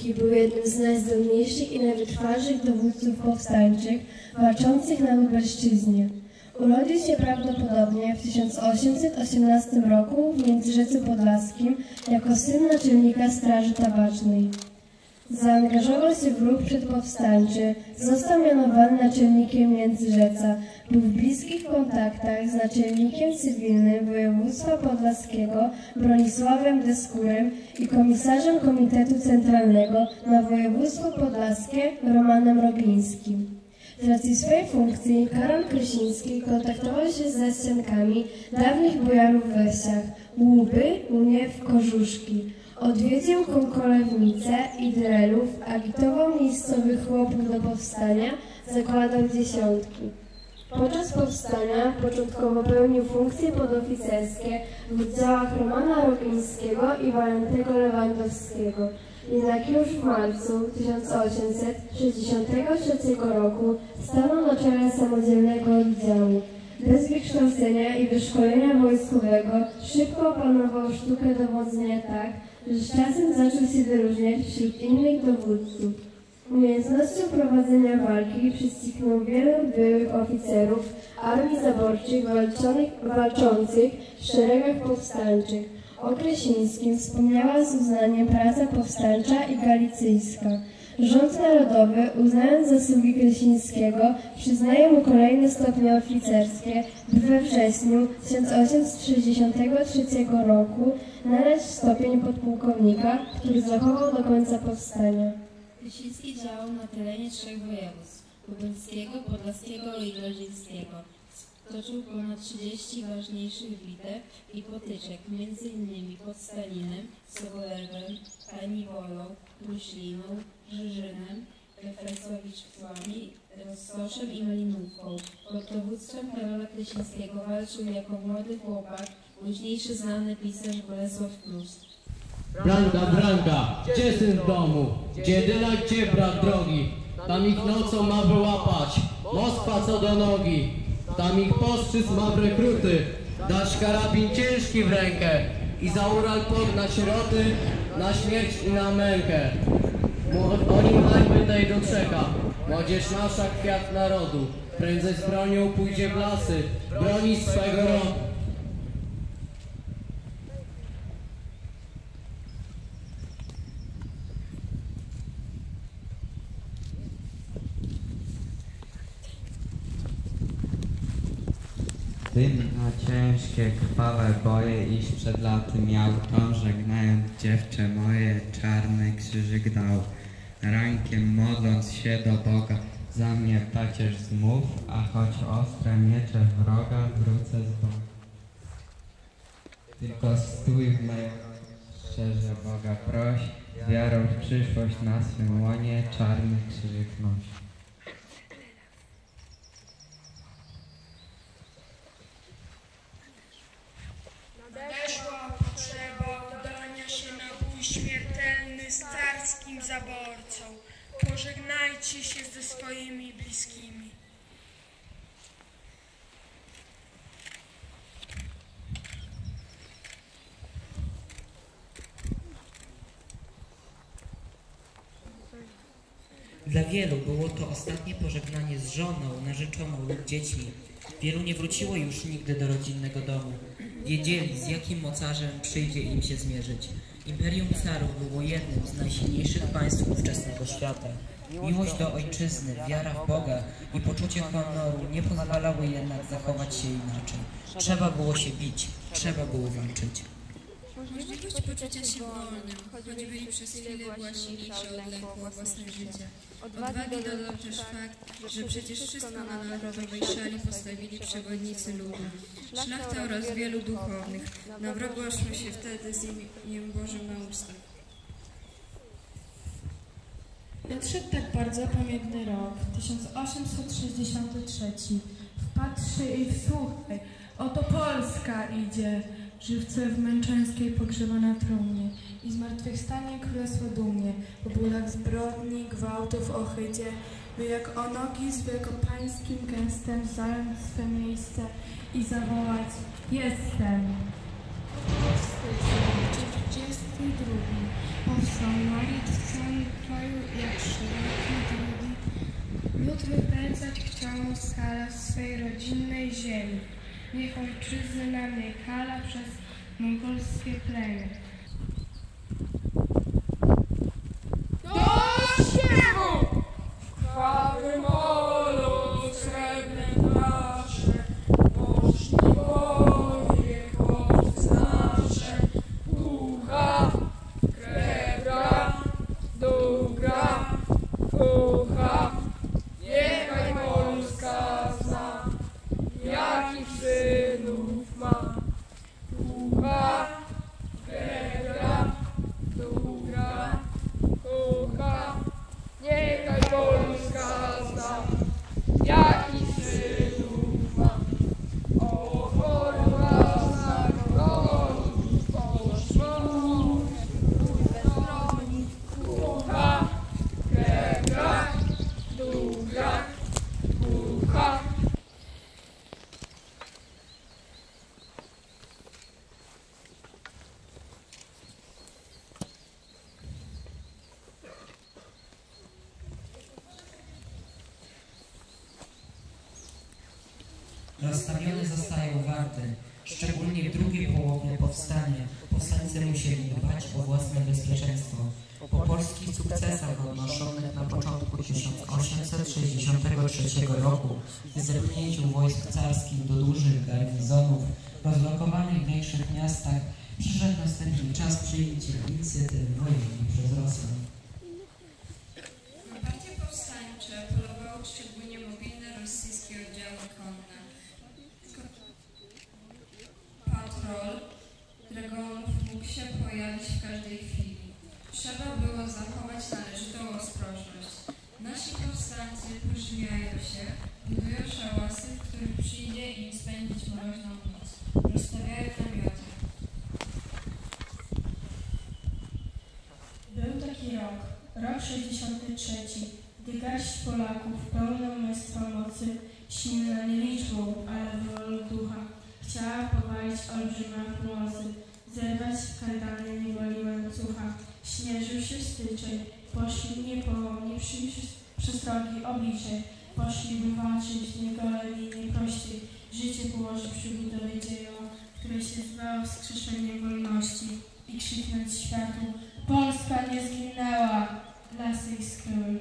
Kraśnicki był jednym z najzdolniejszych i najwytrwalszych dowódców powstańczych walczących na Lubelszczyźnie. Urodził się prawdopodobnie w 1818 roku w Międzyrzeczu Podlaskim jako syn naczelnika Straży Tabacznej. Zaangażował się w ruch przedpowstańczy, został mianowany naczelnikiem Międzyrzeca, był w bliskich kontaktach z naczelnikiem cywilnym województwa podlaskiego Bronisławem Deskurem i komisarzem Komitetu Centralnego na województwo podlaskie Romanem Roglińskim. Z racji swojej funkcji Karol Krysiński kontaktował się ze zsenkami dawnych bojarów we wsiach Łuby, Uniew, Korzuszki. Odwiedził Konkolewnice i Drelów, agitował miejscowych chłopów do powstania, zakładał dziesiątki. Podczas powstania początkowo pełnił funkcje podoficerskie w oddziałach Romana Roglińskiego i Walentego Lewandowskiego. Jednak już w marcu 1863 roku stanął na czele samodzielnego oddziału. Bez wykształcenia i wyszkolenia wojskowego szybko opanował sztukę dowodzenia tak, że z czasem zaczął się wyróżniać wśród innych dowódców. Umiejętnością prowadzenia walki prześcignął wielu byłych oficerów armii zaborczych walczących w szeregach powstańczych. O Krysińskim wspomniała z uznaniem praca powstańcza i galicyjska. Rząd Narodowy, uznając zasługi Krysińskiego, przyznaje mu kolejne stopnie oficerskie, by we wrześniu 1863 roku nadać stopień podpułkownika, który zachował do końca powstania. Krysiński działał na terenie 3 województw: lubelskiego, podlaskiego i grodzińskiego. Stoczył ponad 30 ważniejszych bitew i potyczek, m.in. pod Stalinem, Sobolewem, Kaniwolą, Ruśliną, Żyżynem, Fresłowiczami, Rozsoszem i Malinówką. Pod dowództwem Karola Krysińskiego walczył jako młody chłopak późniejszy znany pisarz Bolesław Prus. Branka, Branka, gdzie syn w domu? Gdzie dyna, gdzie brat drogi? Tam ich nocą ma wyłapać, Moskwa co do nogi. Tam ich postrzyc ma w rekruty, dać karabin ciężki w rękę i za Ural pognać sieroty na śmierć i na mękę. Oni hańby tej doczeka, młodzież nasza kwiat narodu, prędzej z bronią pójdzie w lasy, broni swego rodu. Tym na ciężkie, krwawe boje iść przed laty miał, to żegnając dziewczę moje, czarny krzyżyk dał. Rankiem modląc się do Boga, za mnie pacierz zmów, a choć ostre miecze wroga, wrócę z Boga. Tylko stój w mej szczerze Boga proś, z wiarą w przyszłość na swym łonie, czarny krzyżyk nosi. Nadeszła potrzeba udania się na bój śmiertelny z carskim zaborcą. Pożegnajcie się ze swoimi bliskimi. Dla wielu było to ostatnie pożegnanie z żoną, narzeczoną lub dziećmi. Wielu nie wróciło już nigdy do rodzinnego domu. Wiedzieli, z jakim mocarzem przyjdzie im się zmierzyć. Imperium Carów było jednym z najsilniejszych państw ówczesnego świata. Miłość do ojczyzny, wiara w Boga i poczucie honoru nie pozwalały jednak zachować się inaczej. Trzeba było się bić, trzeba było walczyć. Możliwość poczucia się wolnym, choć byli przez chwilę głasili czy odlękło własne życie. Odwagi dodał też fakt, że przecież wszystko na narodowej szali postawili przewodnicy ludu, szlachta oraz wielu duchownych. Na wrogu szło się wtedy z imieniem Bożym na ustach. Nadszedł tak bardzo pamiętny rok, 1863. Wpatrz się i wsłuchaj, oto Polska idzie, żywce w Męczeńskiej pogrzeba na trumnie i zmartwychwstanie królestwo dumnie, po bólach zbrodni, gwałtów, ohydzie, by jak onogi z wielkopańskim gestem zająć swe miejsce i zawołać: jestem! W styczniu 42 powstał Marit pokoju, jak szeroki drugi. Lud wypędzać chciał skala z swej rodzinnej ziemi. Niech ojczyzny na mnie kala przez mongolskie plemię. Do śpiewu! Chwały molo, srebrne nasze, poszli boje, chłopcy nasze, ucha, krebra, dobra, ucha, niechaj Polska zna, jakich synów ma. Ucha, krebra, dobra, ucha, niechaj Polska zna, jakich synów ma. O choroba z narodów poszło, ucha, krebra, dobra, ucha. Rozstawione zostają warty, szczególnie w drugiej połowie powstania. Powstańcy musieli dbać o własne bezpieczeństwo. Po polskich sukcesach odnoszonych na początku 1863 roku i zepchnięciu wojsk carskich do dużych garnizonów rozlokowanych w większych miastach, przyszedł następny czas przyjęcia inicjatywy wojennej przez Rosję. Na partie powstańcze polowały szczególnie mobilne rosyjskie oddziały konne. Patrol dragonów mógł się pojawić w każdej chwili. Trzeba było zachować należytą ostrożność. Nasi powstańcy pożywiają się, budują szałasy, w których przyjdzie im spędzić mroźną noc. Rozstawiają namioty. Był taki rok 63, gdy garść Polaków pełna mnóstwa mocy, silna nie liczbą, ale wolą ducha, chciała powalić olbrzyma północy, zerwać kajdany niewoli łańcucha. Śnieżył się styczeń, poszli niepołomni przestrogi obliczej, poszli by walczyć niegoleni nieprościej, życie położy przy budowie dzieła, które się zwało wskrzeszeniem wolności i krzyknąć światu: Polska nie zginęła, lasy ich skryły.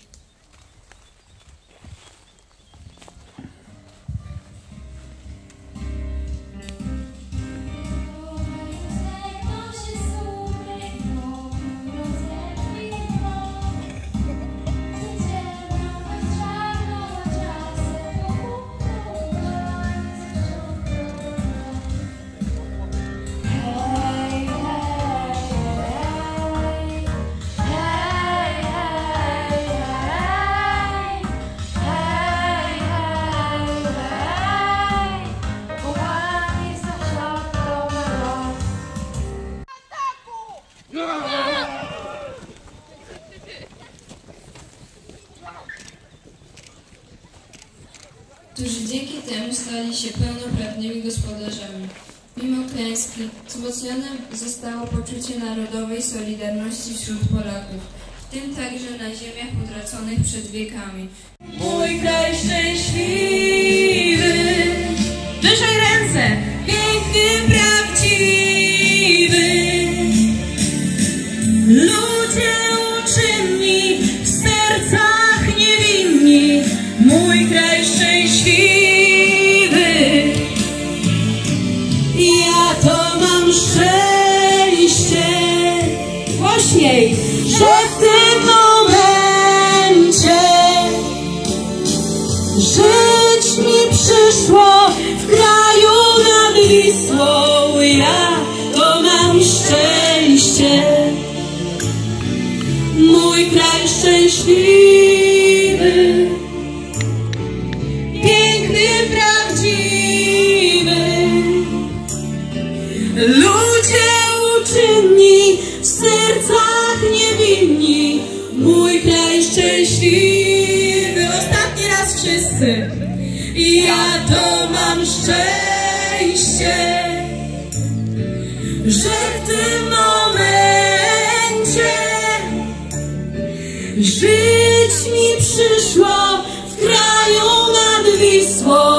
Którzy dzięki temu stali się pełnoprawnymi gospodarzami. Mimo klęski wzmocnione zostało poczucie narodowej solidarności wśród Polaków, w tym także na ziemiach utraconych przed wiekami. Mój kraj szczęśliwy, wyżej ręce, piękny, prawdziwy. Ludzie uczynni, w sercach niewinni, mój kraj szczęśliwy. Ja to mam szczęście, głośniej, że w tym momencie żyć mi przyszło w kraju nad Wisłą. Ja to mam szczęście, mój kraj szczęśliwy, piękny, prawdziwy. Ludzie uczynni, w sercach niewinni, mój kraj szczęśliwy. Ostatni raz wszyscy. Ja to mam szczęście, że w tym momencie Żyć mi przyszło w kraju nad Wisłą.